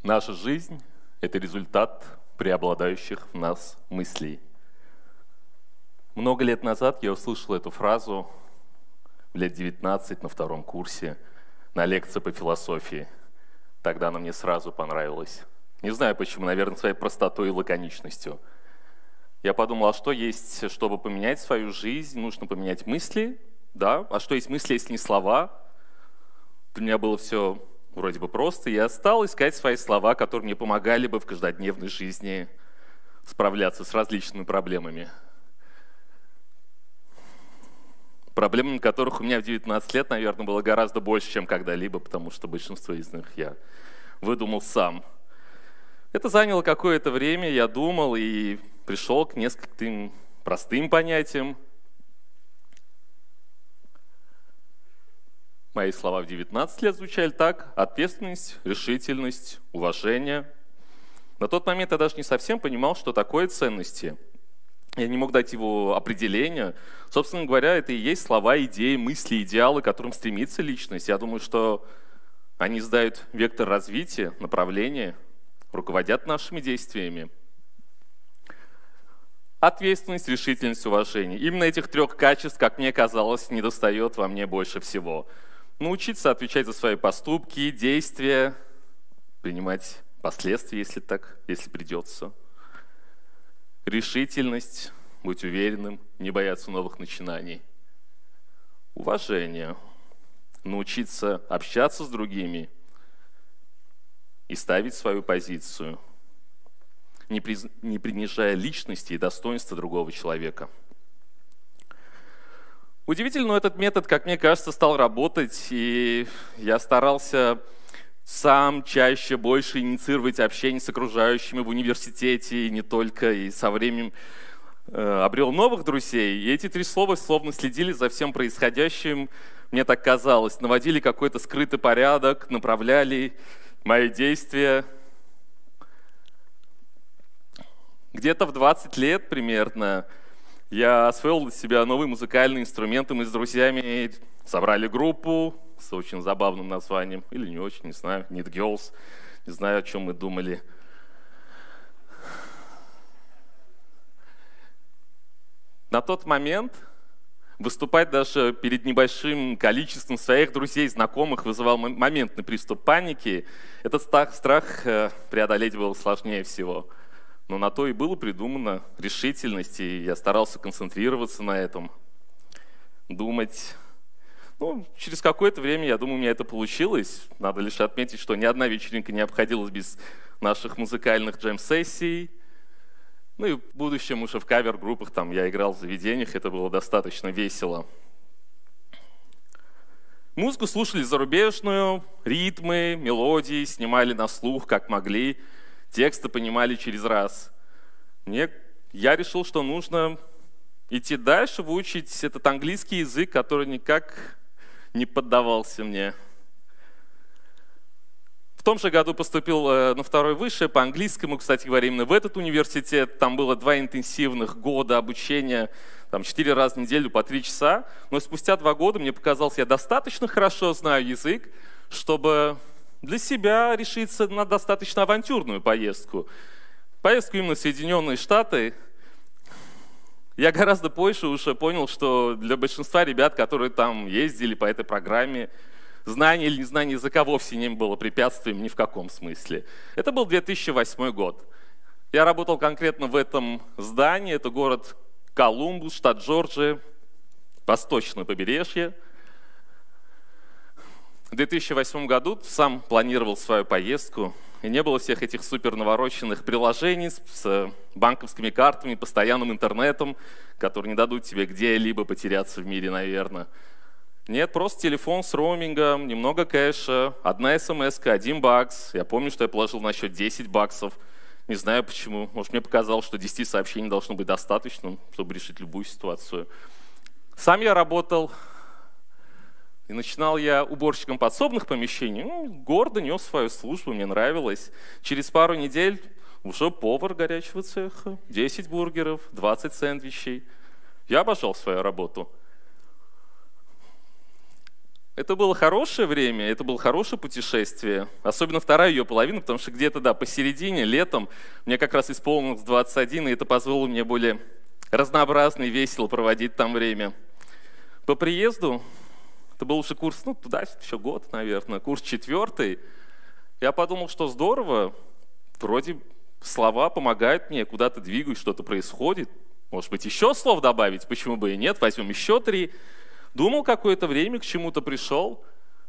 Наша жизнь – это результат преобладающих в нас мыслей. Много лет назад я услышал эту фразу в лет 19 на втором курсе на лекции по философии. Тогда она мне сразу понравилась. Не знаю почему, наверное, своей простотой и лаконичностью. Я подумал, а что есть, чтобы поменять свою жизнь? Нужно поменять мысли, да? А что есть мысли, если не слова? Для меня было все вроде бы просто. Я стал искать свои слова, которые мне помогали бы в каждодневной жизни справляться с различными проблемами. Проблем, которых у меня в 19 лет, наверное, было гораздо больше, чем когда-либо, потому что большинство из них я выдумал сам. Это заняло какое-то время, я думал и пришел к нескольким простым понятиям. Мои слова в 19 лет звучали так: ответственность, решительность, уважение. На тот момент я даже не совсем понимал, что такое ценности. Я не мог дать его определения. Собственно говоря, это и есть слова, идеи, мысли, идеалы, к которым стремится личность. Я думаю, что они задают вектор развития, направление, руководят нашими действиями. Ответственность, решительность, уважение. Именно этих трех качеств, как мне казалось, недостает во мне больше всего. Научиться отвечать за свои поступки, действия, принимать последствия, если придется. Решительность, быть уверенным, не бояться новых начинаний. Уважение, научиться общаться с другими и ставить свою позицию, не принижая личности и достоинства другого человека. Удивительно, но этот метод, как мне кажется, стал работать, и я старался сам чаще, больше инициировать общение с окружающими в университете, и не только, и со временем обрел новых друзей. И эти три слова словно следили за всем происходящим, мне так казалось, наводили какой-то скрытый порядок, направляли мои действия. Где-то в 20 лет примерно я освоил для себя новый музыкальный инструмент, и мы с друзьями собрали группу с очень забавным названием, или не очень, не знаю, Need Girls, не знаю, о чем мы думали. На тот момент выступать даже перед небольшим количеством своих друзей, знакомых вызывал моментный приступ паники. Этот страх преодолеть было сложнее всего. Но на то и было придумано решительность, и я старался концентрироваться на этом, думать. Через какое-то время, я думаю, у меня это получилось. Надо лишь отметить, что ни одна вечеринка не обходилась без наших музыкальных джем-сессий. И в будущем уже в кавер-группах я играл в заведениях, это было достаточно весело. Музыку слушали зарубежную, ритмы, мелодии, снимали на слух, как могли, тексты понимали через раз. Я решил, что нужно идти дальше, выучить этот английский язык, который никак не поддавался мне. В том же году поступил на второе высшее по английскому, кстати говоря, именно в этот университет. Там было 2 интенсивных года обучения, 4 раза в неделю по 3 часа. Но спустя 2 года мне показалось, я достаточно хорошо знаю язык, чтобы для себя решиться на достаточно авантюрную поездку. Поездку именно в Соединенные Штаты. Я гораздо позже уже понял, что для большинства ребят, которые там ездили по этой программе, знание или незнание языка вовсе не было препятствием ни в каком смысле. Это был 2008 год. Я работал конкретно в этом здании. Это город Колумбус, штат Джорджия, восточное побережье. В 2008 году сам планировал свою поездку. И не было всех этих супер навороченных приложений с банковскими картами, постоянным интернетом, которые не дадут тебе где-либо потеряться в мире, наверное. Нет, просто телефон с роумингом, немного кэша, одна смс-ка, $1. Я помню, что я положил на счет $10. Не знаю почему. Может, мне показалось, что 10 сообщений должно быть достаточно, чтобы решить любую ситуацию. Сам я работал, и начинал я уборщиком подсобных помещений. Гордо нес свою службу, мне нравилось. Через пару недель уже повар горячего цеха, 10 бургеров, 20 сэндвичей. Я обожал свою работу. Это было хорошее время, это было хорошее путешествие, особенно вторая ее половина, потому что где-то, да, посередине, летом, мне как раз исполнилось 21, и это позволило мне более разнообразно и весело проводить там время. По приезду, это был уже курс, туда еще год, наверное, курс 4, я подумал, что здорово, вроде слова помогают мне, куда-то двигаюсь, что-то происходит, может быть, еще слов добавить, почему бы и нет, возьмем еще 3. Думал какое-то время, к чему-то пришел.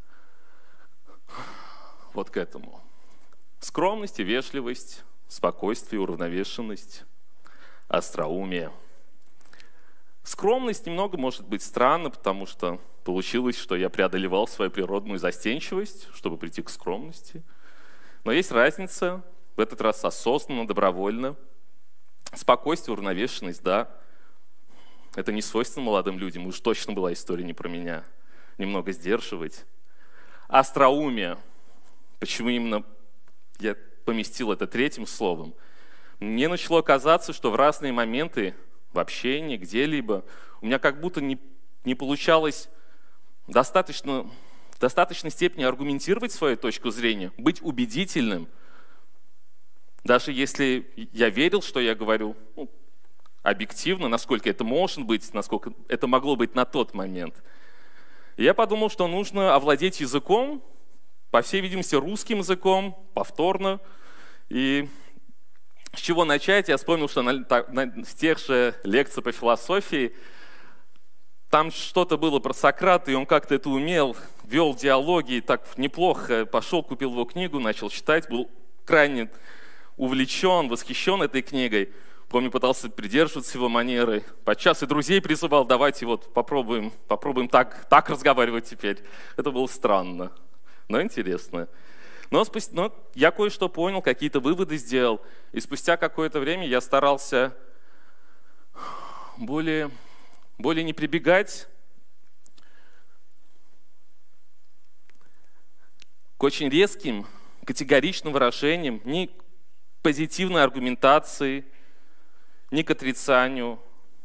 Вот к этому. Скромность и вежливость, спокойствие, уравновешенность, остроумие. Скромность немного может быть странно, потому что получилось, что я преодолевал свою природную застенчивость, чтобы прийти к скромности. Но есть разница, в этот раз осознанно, добровольно. Спокойствие, уравновешенность, да. Это не свойственно молодым людям, уж точно была история не про меня. Немного сдерживать. Остроумие. Почему именно я поместил это 3-м словом? Мне начало казаться, что в разные моменты в общении, где-либо, у меня как будто не получалось в достаточной степени аргументировать свою точку зрения, быть убедительным. Даже если я верил, что я говорю, объективно, насколько это может быть, насколько это могло быть на тот момент. И я подумал, что нужно овладеть языком, по всей видимости, русским языком, повторно. И с чего начать? Я вспомнил, что в тех же лекциях по философии там что-то было про Сократа, и он как-то это умел, вел диалоги, и так неплохо. Пошел, купил его книгу, начал читать, был крайне увлечен, восхищен этой книгой. Помню, пытался придерживаться его манеры. Подчас и друзей призывал, давайте вот попробуем так разговаривать теперь. Это было странно, но интересно. Но я кое-что понял, какие-то выводы сделал. И спустя какое-то время я старался более не прибегать к очень резким, категоричным выражениям, ни к позитивной аргументации, ни к отрицанию.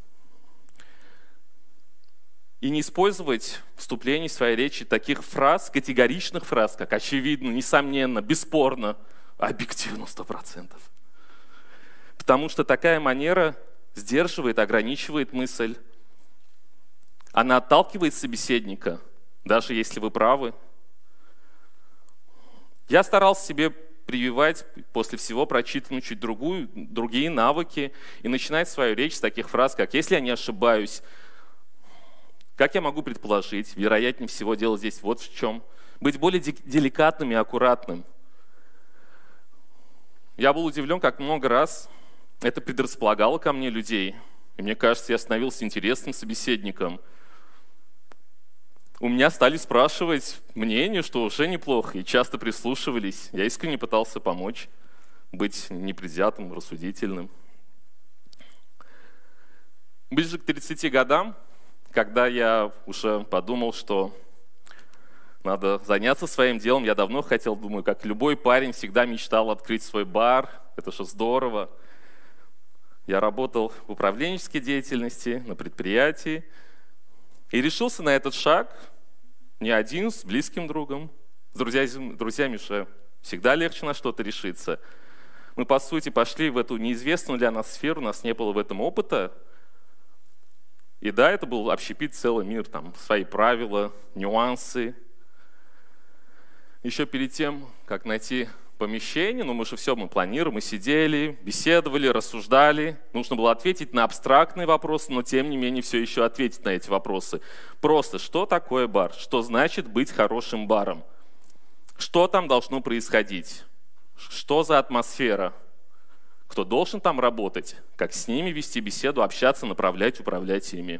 И не использовать в вступлении своей речи таких фраз, категоричных фраз, как очевидно, несомненно, бесспорно, объективно 100%. Потому что такая манера сдерживает, ограничивает мысль. Она отталкивает собеседника, даже если вы правы. Я старался себе прививать после всего прочитанную чуть другие навыки и начинать свою речь с таких фраз, как «если я не ошибаюсь», как я могу предположить, вероятнее всего дело здесь вот в чем. Быть более деликатным и аккуратным. Я был удивлен, как много раз это предрасполагало ко мне людей. И мне кажется, я становился интересным собеседником. У меня стали спрашивать мнение, что уже неплохо, и часто прислушивались. Я искренне пытался помочь, быть непредвзятым, рассудительным. Ближе к 30 годам, когда я уже подумал, что надо заняться своим делом, я давно хотел, думаю, как любой парень, всегда мечтал открыть свой бар. Это же здорово. Я работал в управленческой деятельности, на предприятии. И решился на этот шаг не один, с близким другом. С друзьями же всегда легче на что-то решиться. Мы, по сути, пошли в эту неизвестную для нас сферу, у нас не было в этом опыта. И да, это был общепит целый мир, там свои правила, нюансы. Еще перед тем, как найти помещение, мы же все планируем, мы сидели, беседовали, рассуждали. Нужно было ответить на абстрактные вопросы, но тем не менее все еще ответить на эти вопросы. Просто, что такое бар? Что значит быть хорошим баром? Что там должно происходить? Что за атмосфера? Кто должен там работать? Как с ними вести беседу, общаться, направлять, управлять ими?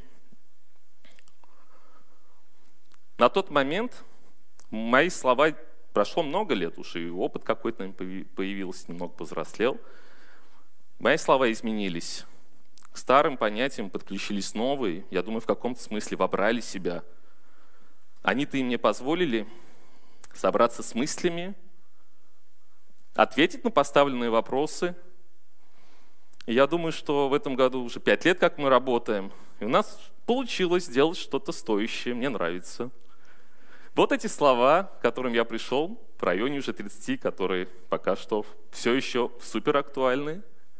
На тот момент мои слова... Прошло много лет уже, и опыт какой-то появился, немного повзрослел. Мои слова изменились. К старым понятиям подключились новые. Я думаю, в каком-то смысле вобрали себя. Они-то и мне позволили собраться с мыслями, ответить на поставленные вопросы. И я думаю, что в этом году уже 5 лет, как мы работаем, и у нас получилось сделать что-то стоящее, мне нравится. Вот эти слова, к которым я пришел в районе уже 30, которые пока что все еще супер актуальны.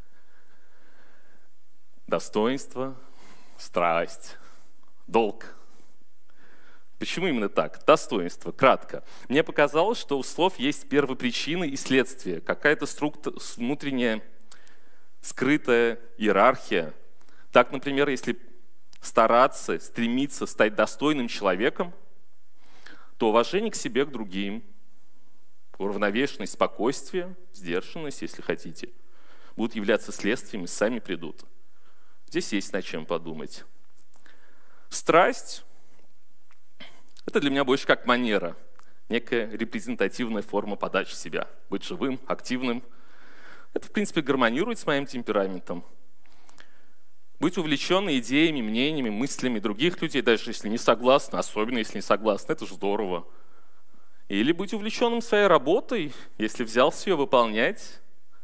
Достоинство, страсть, долг. Почему именно так? Достоинство. Кратко. Мне показалось, что у слов есть первопричины и следствие. Какая-то внутренняя скрытая иерархия. Так, например, если стараться, стремиться стать достойным человеком, то уважение к себе, к другим, уравновешенность, спокойствие, сдержанность, если хотите, будут являться следствиями, сами придут. Здесь есть над чем подумать. Страсть – это для меня больше как манера, некая репрезентативная форма подачи себя. Быть живым, активным. Это, в принципе, гармонирует с моим темпераментом. Быть увлеченным идеями, мнениями, мыслями других людей, даже если не согласны, особенно если не согласны, это же здорово. Или быть увлеченным своей работой, если взялся ее выполнять.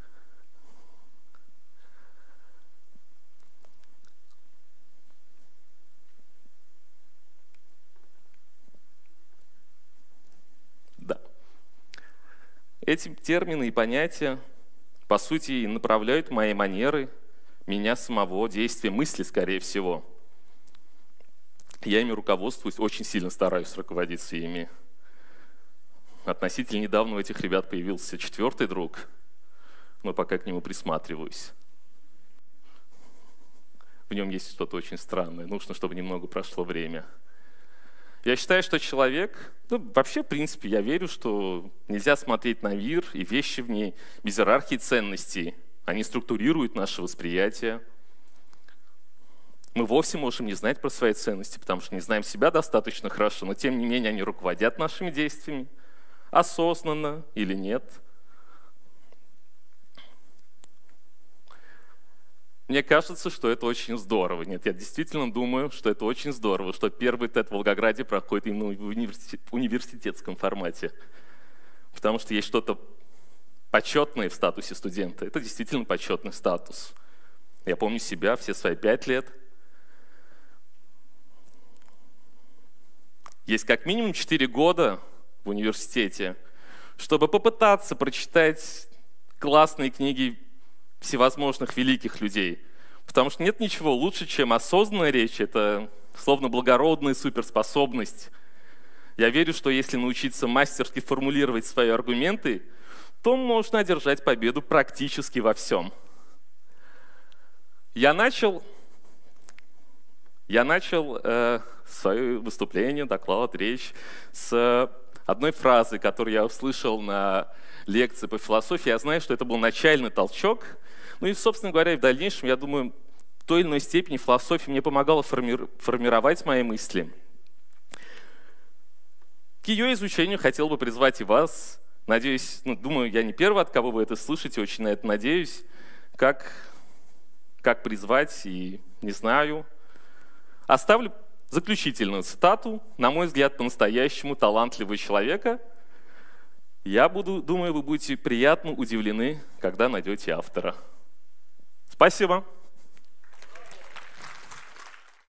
Да. Эти термины и понятия, по сути, и направляют мои манеры, меня самого, действия, мысли, скорее всего. Я ими руководствуюсь, очень сильно стараюсь руководиться ими. Относительно недавно у этих ребят появился 4-й друг, но пока к нему присматриваюсь. В нем есть что-то очень странное, нужно, чтобы немного прошло время. Я считаю, что человек, вообще, в принципе, я верю, что нельзя смотреть на мир и вещи в ней без иерархии ценностей. Они структурируют наше восприятие. Мы вовсе можем не знать про свои ценности, потому что не знаем себя достаточно хорошо, но тем не менее они руководят нашими действиями, осознанно или нет. Мне кажется, что это очень здорово. Нет, я действительно думаю, что это очень здорово, что первый TED в Волгограде проходит именно в университетском формате. Потому что есть что-то почетное в статусе студента. Это действительно почетный статус. Я помню себя все свои 5 лет. Есть как минимум 4 года в университете, чтобы попытаться прочитать классные книги всевозможных великих людей. Потому что нет ничего лучше, чем осознанная речь. Это словно благородная суперспособность. Я верю, что если научиться мастерски формулировать свои аргументы, то можно одержать победу практически во всем. Я начал свое выступление, доклад, речь с одной фразы, которую я услышал на лекции по философии. Я знаю, что это был начальный толчок. Ну и, собственно говоря, в дальнейшем, я думаю, в той или иной степени философия мне помогала формировать мои мысли. К ее изучению хотел бы призвать и вас. Надеюсь, думаю, я не первый, от кого вы это слышите, очень на это надеюсь. Как призвать, и не знаю. Оставлю заключительную цитату, на мой взгляд, по-настоящему талантливого человека. Думаю, вы будете приятно удивлены, когда найдете автора. Спасибо.